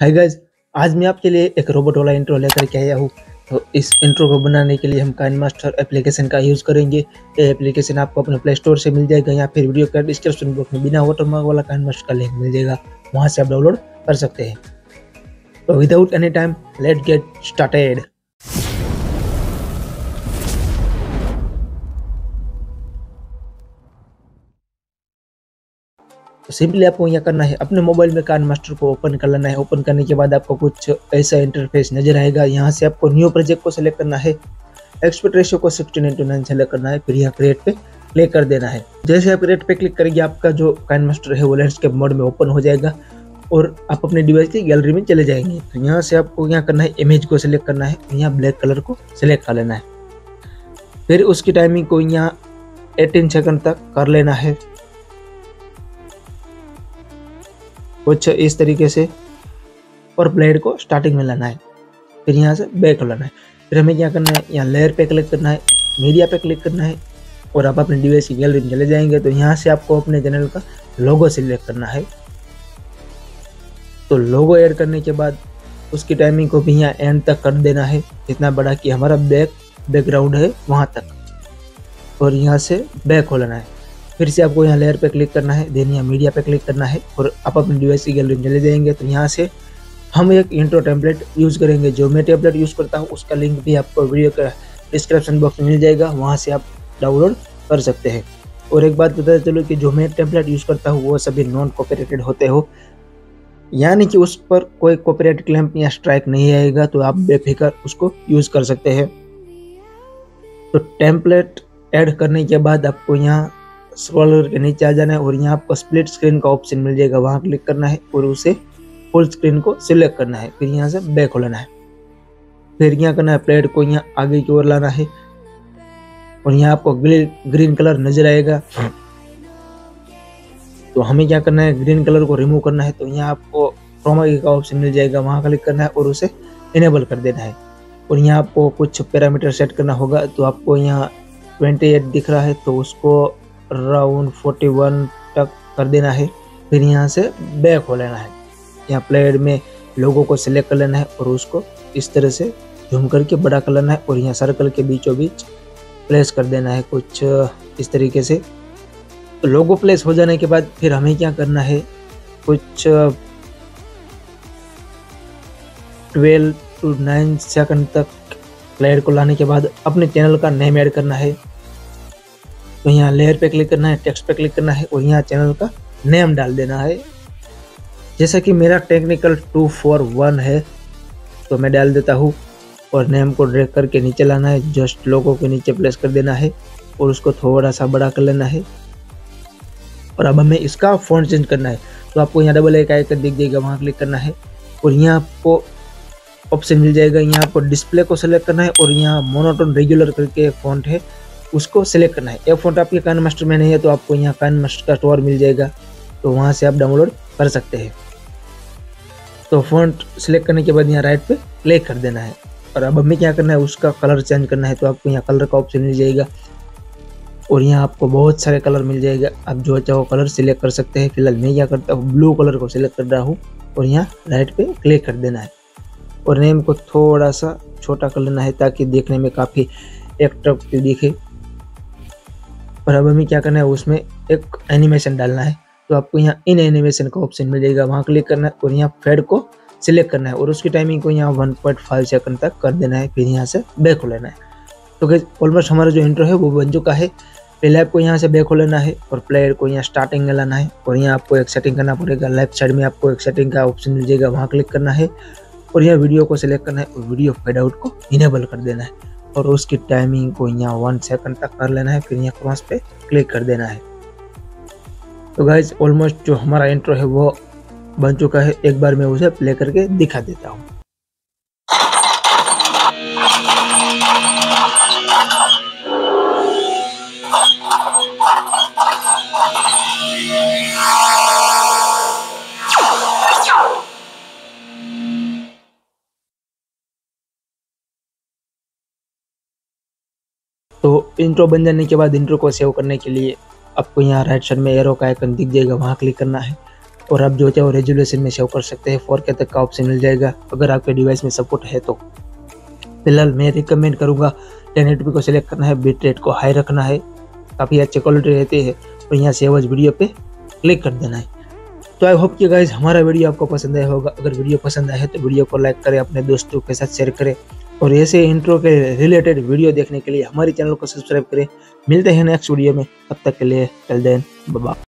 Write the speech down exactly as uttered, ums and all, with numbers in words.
Hi guys, आज मैं आपके लिए एक रोबोट वाला इंट्रो लेकर के आया हूँ। तो इस इंट्रो को बनाने के लिए हम काइनमास्टर एप्लीकेशन का यूज़ करेंगे। ये एप्लीकेशन आपको अपने प्ले स्टोर से मिल जाएगा या फिर वीडियो का डिस्क्रिप्शन बॉक्स में बिना वाटरमार्क वाला काइनमास्टर का लिंक मिल जाएगा, वहाँ से आप डाउनलोड कर सकते हैं। तो without any time let's get started. तो सिंपली आपको यहाँ करना है, अपने मोबाइल में काइनमास्टर को ओपन कर लेना है। ओपन करने के बाद आपको कुछ ऐसा इंटरफेस नजर आएगा। यहाँ से आपको न्यू प्रोजेक्ट को सिलेक्ट करना है, एक्सपेक्ट रेशियो को सिक्सटीन इंटू नाइन सेलेक्ट करना है, फिर यहाँ क्रिएट पे क्लिक कर देना है। जैसे आप क्रिएट पे क्लिक करेंगे, आपका जो काइनमास्टर है वो लैंडस्केप मोड में ओपन हो जाएगा और आप अपने डिवाइस की गैलरी में चले जाएंगे। तो यहाँ से आपको यहाँ करना है, इमेज को सिलेक्ट करना है, यहाँ ब्लैक कलर को सिलेक्ट कर लेना है। फिर उसकी टाइमिंग को यहाँ एटीन सेकंड तक कर लेना है, कुछ इस तरीके से, और ब्लेड को स्टार्टिंग में लाना है। फिर यहाँ से बैक लाना है। फिर हमें क्या करना है, यहाँ लेयर पे क्लिक करना है, मीडिया पे क्लिक करना है और आप अपने डिवाइस की गैलरी में चले जाएंगे। तो यहाँ से आपको अपने चैनल का लोगो सिलेक्ट करना है। तो लोगो ऐड करने के बाद उसकी टाइमिंग को भी यहाँ एंड तक कर देना है, जितना बड़ा कि हमारा बैक बैकग्राउंड है वहाँ तक, और यहाँ से बैक हो लेना है। फिर से आपको यहाँ लेयर पे क्लिक करना है, देन यहाँ मीडिया पे क्लिक करना है और आप अपने डिवाइस की गैलरी में चले जाएंगे। तो यहाँ से हम एक इंट्रो टेम्पलेट यूज़ करेंगे। जो मैं टेम्पलेट यूज़ करता हूँ उसका लिंक भी आपको वीडियो का डिस्क्रिप्शन बॉक्स में मिल जाएगा, वहाँ से आप डाउनलोड कर सकते हैं। और एक बात बताते चलो कि जो मैं टेम्पलेट यूज़ करता हूँ वो सभी नॉन कॉपीराइटेड होते हो, यानी कि उस पर कोई कॉपीराइट क्लेम या स्ट्राइक नहीं आएगा, तो आप बेफिक्र उसको यूज़ कर सकते हैं। तो टेम्पलेट ऐड करने के बाद आपको यहाँ स्क्रॉल करके नीचे आ जाना है और यहाँ आपको स्प्लिट स्क्रीन का ऑप्शन मिल जाएगा, वहाँ क्लिक करना है और उसे फुल स्क्रीन को सिलेक्ट करना है। फिर यहाँ से बैक हो लेना है। फिर यहाँ करना है, प्लेट को यहाँ आगे की ओर लाना है और यहाँ आपको ग्रीन कलर नजर आएगा। तो हमें क्या करना है, ग्रीन कलर को रिमूव करना है। तो यहाँ आपको क्रोमा की का ऑप्शन मिल जाएगा, वहाँ क्लिक करना है और उसे इनेबल कर देना है। और यहाँ आपको कुछ पैरामीटर सेट करना होगा। तो आपको यहाँ ट्वेंटी एट दिख रहा है, तो उसको राउंड फोर्टी वन तक कर देना है। फिर यहाँ से बैक हो लेना है, यहाँ प्लेट में लोगों को सिलेक्ट कर लेना है और उसको इस तरह से झूम करके बड़ा कर लेना है और यहाँ सर्कल के बीचों बीच प्लेस कर देना है, कुछ इस तरीके से। तो लोगो प्लेस हो जाने के बाद फिर हमें क्या करना है, कुछ ट्वेल्व टू नाइन सेकंड तक प्लेट को लाने के बाद अपने चैनल का नेम ऐड करना है। तो यहाँ लेयर पे क्लिक करना है, टेक्स्ट पे क्लिक करना है और यहाँ चैनल का नेम डाल देना है। जैसा कि मेरा टेक्निकल टू फोर वन है तो मैं डाल देता हूँ और नेम को ड्रैग करके नीचे लाना है, जस्ट लोगो के नीचे प्लेस कर देना है और उसको थोड़ा सा बड़ा कर लेना है। और अब हमें इसका फॉन्ट चेंज करना है। तो आपको यहाँ डबल एक आइकन दिख जाएगा, वहाँ क्लिक करना है और यहाँ आपको ऑप्शन मिल जाएगा, यहाँ आपको डिस्प्ले को सिलेक्ट करना है और यहाँ मोनोटोन रेगुलर करके फॉन्ट है उसको सिलेक्ट करना है। ये फॉन्ट आपके काइनमास्टर में नहीं है तो आपको यहाँ काइनमास्टर का स्टोर मिल जाएगा, तो वहाँ से आप डाउनलोड कर सकते हैं। तो फॉन्ट सिलेक्ट करने के बाद यहाँ राइट पे क्लिक कर देना है और अब हमें क्या करना है, उसका कलर चेंज करना है। तो आपको यहाँ कलर का ऑप्शन मिल जाएगा और यहाँ आपको बहुत सारे कलर मिल जाएगा, आप जो चाहो कलर सिलेक्ट कर सकते हैं। फिलहाल मैं क्या करता हूँ, ब्लू कलर को सिलेक्ट कर रहा हूँ और यहाँ राइट पे क्लिक कर देना है और नेम को थोड़ा सा छोटा कर लेना है ताकि देखने में काफ़ी अट्रैक्टिव दिखे। और अब हमें क्या करना है, उसमें एक एनिमेशन डालना है। तो आपको यहाँ इन एनिमेशन का ऑप्शन मिल जाएगा, वहाँ क्लिक करना है और यहाँ फेड को सिलेक्ट करना है और उसकी टाइमिंग को यहाँ वन पॉइंट फाइव सेकंड तक कर देना है। फिर यहाँ से बैक हो लेना है। तो गाइस ऑलमोस्ट हमारा जो इंट्रो है वो बन चुका है। पहले आपको यहाँ से बैक हो लेना है और प्लेयर को यहाँ स्टार्टिंग में लाना है और यहाँ आपको एक सेटिंग करना पड़ेगा। लेफ्ट साइड में आपको एक सेटिंग का ऑप्शन मिल जाएगा, वहाँ क्लिक करना है और यहाँ वीडियो को सिलेक्ट करना है और वीडियो फेड आउट को इनेबल कर देना है और उसकी टाइमिंग को यहाँ वन सेकंड तक कर लेना है। फिर यहाँ क्रॉस पे क्लिक कर देना है। तो गाइज ऑलमोस्ट जो हमारा इंट्रो है वो बन चुका है। एक बार मैं उसे प्ले करके दिखा देता हूँ। तो इंट्रो बन जाने के बाद इंट्रो को सेव करने के लिए आपको यहाँ राइट साइड में एरो का आइकन दिख जाएगा, वहाँ क्लिक करना है और आप जो चाहो रेजोल्यूशन में सेव कर सकते हैं। फोर के तक का ऑप्शन मिल जाएगा अगर आपके डिवाइस में सपोर्ट है तो। फिलहाल मैं रिकमेंड करूँगा टेन एटी पी को सिलेक्ट करना है, बिट रेट को हाई रखना है, काफ़ी अच्छी क्वालिटी रहती है और यहाँ सेव एज वीडियो पे क्लिक कर देना है। तो आई होप कि गाइज हमारा वीडियो आपको पसंद आया होगा। अगर वीडियो पसंद आया है तो वीडियो को लाइक करें, अपने दोस्तों के साथ शेयर करें और ऐसे इंट्रो के रिलेटेड वीडियो देखने के लिए हमारे चैनल को सब्सक्राइब करें। मिलते हैं नेक्स्ट वीडियो में, तब तक के लिए टिल देन बाय बाय।